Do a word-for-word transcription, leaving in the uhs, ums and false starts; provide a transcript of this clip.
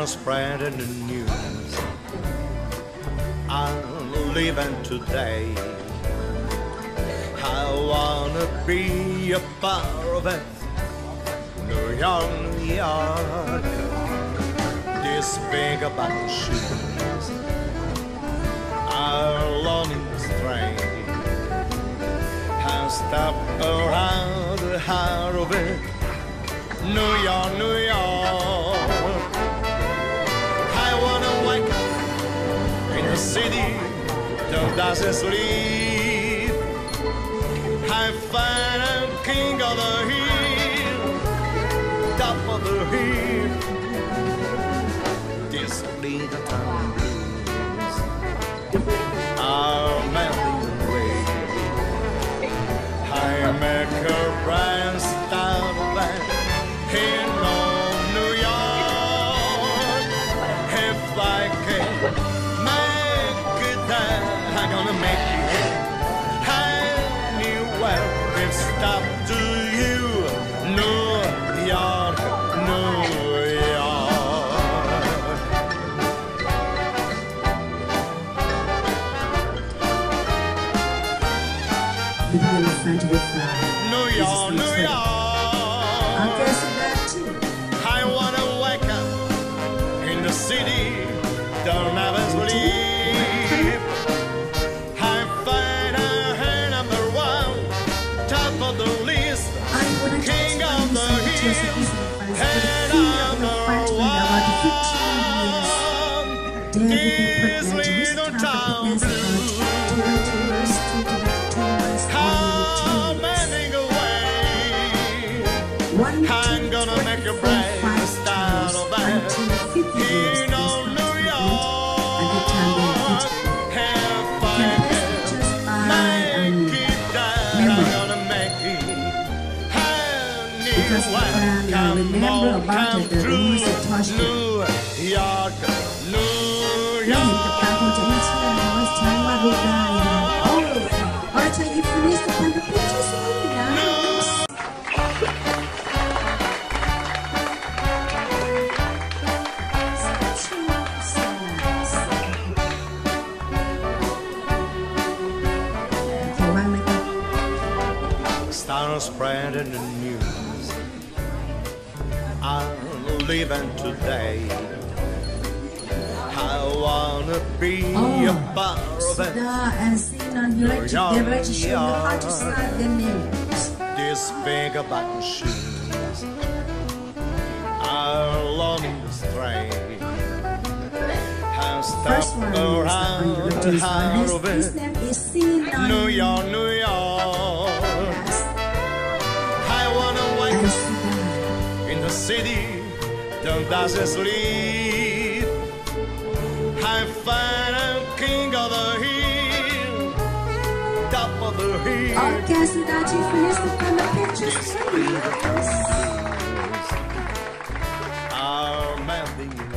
Start spreading the news. I'm living today. I wanna be a part of it. New York, New York. These big button shoes are lonely strange. I stop around the heart of it. New York, New York. I wanna wake up in the city that doesn't sleep. I find a king of the hill, top of the hill. This little town blues are melting away. I make her brand style of that. In old New York, if I can make it there, I'm gonna make it. Anywhere we've stopped to you, New York, New York. The elephant will fly. New York, New York. I wanna wake up in the city, don't ever sleep. I find her number one, top of the list, king of the hill, and number one. This little town blues, how many away? I'm gonna make you brave. In old New York, if I can make it there, I'm gonna make it. Anywhere, come on, come through. New York, New York. Start spreading the news. I'm living today. I wanna be Oh, a part of it. and seen on you like to, they like to show you how to start the news. These big button shoes are lonely strange. I First stop one is around the the heart of His it. name is seen on New York, New York. Yes. I wanna wake And up see that. in the city that doesn't sleep. I find a king of the hill, top of the hill. All guess that you finished from the pictures. Are melting